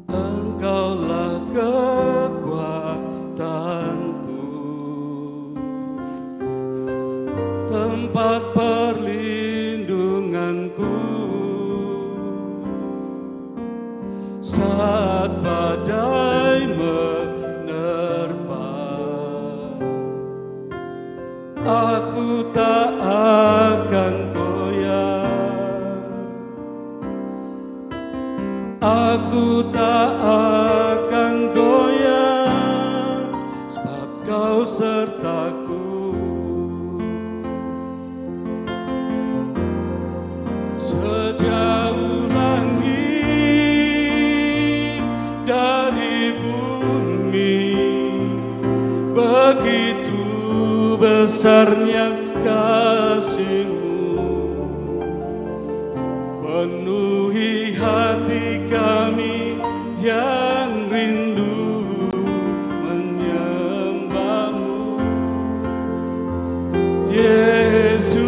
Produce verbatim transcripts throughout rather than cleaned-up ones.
Engkaulah kekuatanku, tempat perlindunganku saat badai menerpa. Aku tak akan goyah, aku tak akan goyah, sebab Kau sertaku. Sejauh langit dari bumi, begitu besarnya kasih-Mu, penuhi hati kami yang rindu menyembah-Mu. Yesus,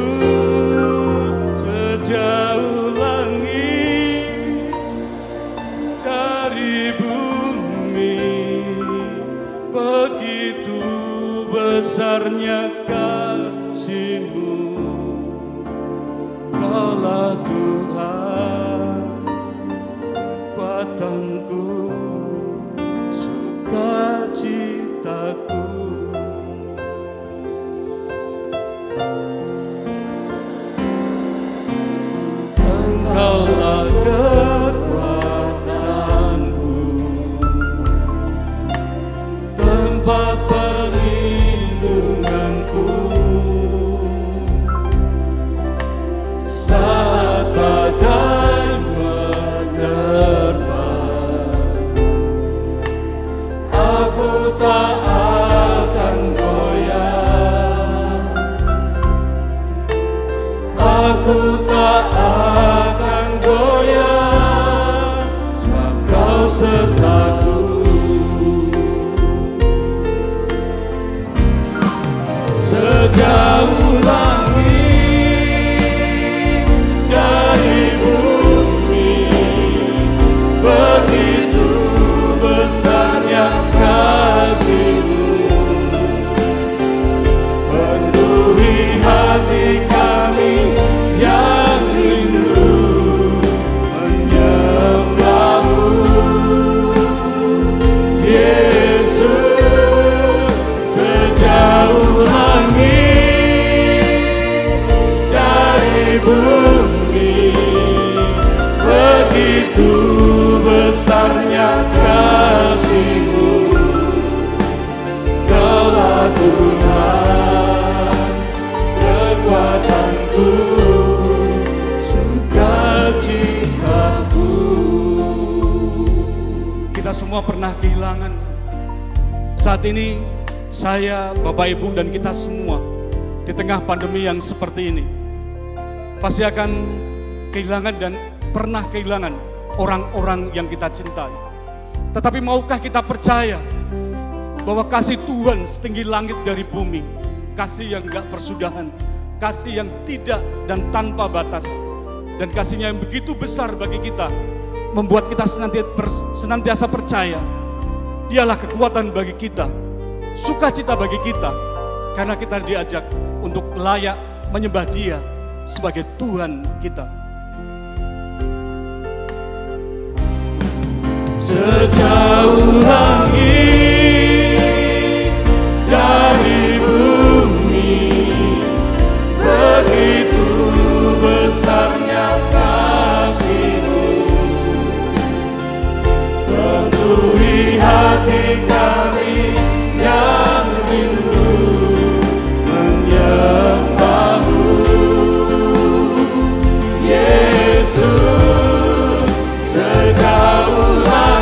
sejauh langit dari bumi, begitu besarnya kasih-Mu. Kaulah Tuhan, kekuatanku, sukacitaku. Engkaulah kekuatanku, tempat perlindunganku saat badai menerpa. Aku tak akan goyah, aku tak akan goyah, sebab Kau sertaku. Sejauh langit dari bumi, begitu besarnya kasih-Mu, penuhi hati kami yang rindu menyembah-Mu. Yesus, sejauh langit dari bumi, begitu besarnya kasih-Mu. Kaulah Tuhan, kekuatanku, sukacitaku. Kita semua pernah kehilangan. Saat ini saya, Bapak Ibu, dan kita semua di tengah pandemi yang seperti ini pasti akan kehilangan dan pernah kehilangan orang-orang yang kita cintai. Tetapi maukah kita percaya bahwa kasih Tuhan setinggi langit dari bumi, kasih yang gak persudahan, kasih yang tidak dan tanpa batas, dan kasihnya yang begitu besar bagi kita, membuat kita senantiasa percaya Dialah kekuatan bagi kita, sukacita bagi kita, karena kita diajak untuk layak menyembah Dia sebagai Tuhan kita. Sejauh langit dari bumi, begitu besarnya kasih-Mu, penuhi hati kami yang rindu menyembah-Mu. Yesus, sejauh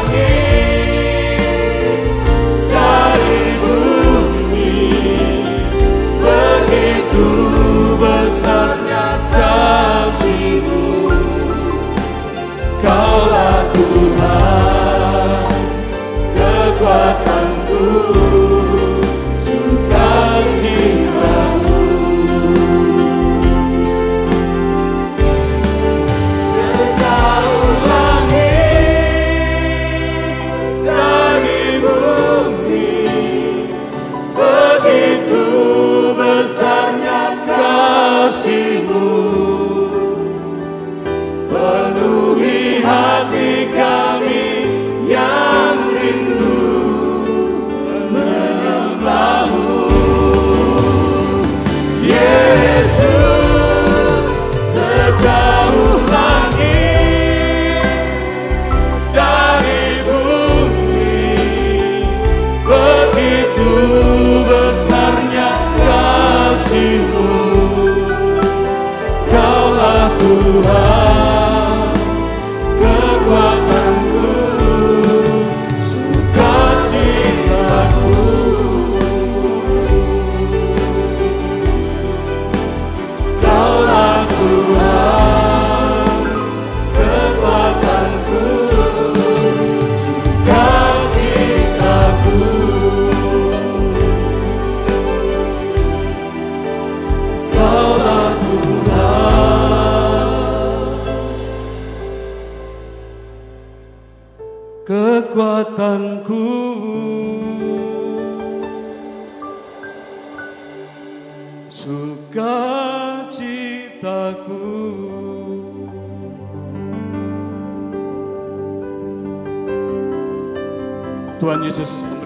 langit dari bumi, begitu besarnya kasih-Mu. Kaulah Tuhan, kekuatanku, sukacitaku. Sejauh langit sukacitaku. Tuhan Yesus